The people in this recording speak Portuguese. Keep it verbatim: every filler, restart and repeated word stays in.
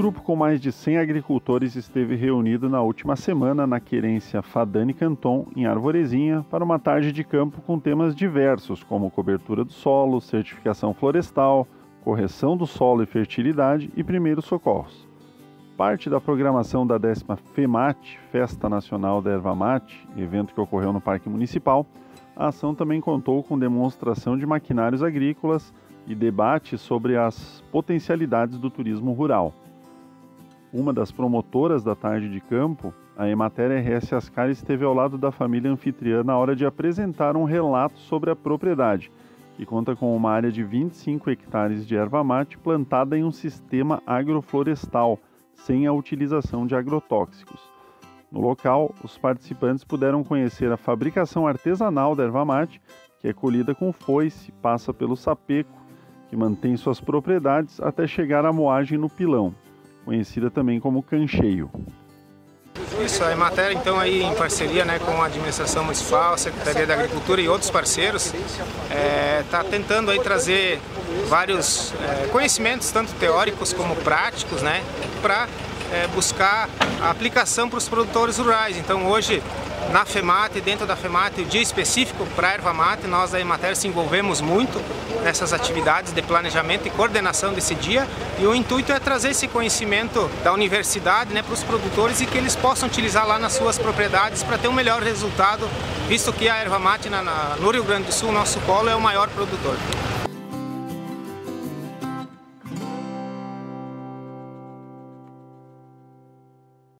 grupo com mais de cem agricultores esteve reunido na última semana na querência Fadani Canton, em Arvorezinha, para uma tarde de campo com temas diversos, como cobertura do solo, certificação florestal, correção do solo e fertilidade e primeiros socorros. Parte da programação da décima FEMAT, Festa Nacional da Erva Mate, evento que ocorreu no Parque Municipal, a ação também contou com demonstração de maquinários agrícolas e debate sobre as potencialidades do turismo rural. Uma das promotoras da tarde de campo, a Emater R S Ascar, esteve ao lado da família anfitriã na hora de apresentar um relato sobre a propriedade, que conta com uma área de vinte e cinco hectares de erva mate plantada em um sistema agroflorestal, sem a utilização de agrotóxicos. No local, os participantes puderam conhecer a fabricação artesanal da erva mate, que é colhida com foice, passa pelo sapeco, que mantém suas propriedades até chegar à moagem no pilão, conhecida também como cancheio. Isso, a Emater, então, aí em parceria, né, com a administração municipal, a Secretaria da Agricultura e outros parceiros, está é, tentando aí trazer vários é, conhecimentos, tanto teóricos como práticos, né, para é, buscar a aplicação para os produtores rurais. Então, hoje, na FEMAT, dentro da FEMAT, o dia específico para a erva mate, nós da Emater se envolvemos muito nessas atividades de planejamento e coordenação desse dia, e o intuito é trazer esse conhecimento da universidade, né, para os produtores e que eles possam utilizar lá nas suas propriedades para ter um melhor resultado, visto que a erva mate na, na, no Rio Grande do Sul, nosso polo, é o maior produtor.